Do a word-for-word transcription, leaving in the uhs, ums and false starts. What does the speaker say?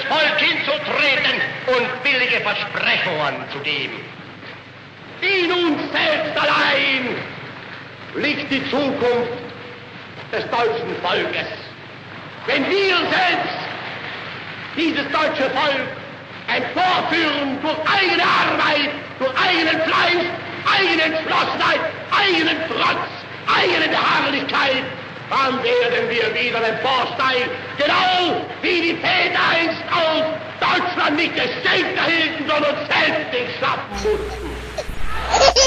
Volk hinzutreten und billige Versprechungen zu geben. In uns selbst allein liegt die Zukunft des deutschen Volkes. Wenn wir selbst dieses deutsche Volk emporführen durch eigene Arbeit, durch eigenen Fleiß, eigene Entschlossenheit, eigenen Trotz, eigene Beharrlichkeit, dann werden wir wieder emporsteigen, genau wie die Väter einst auch Deutschland nicht geschenkt erhielten, sondern selbst den Schatten putzen.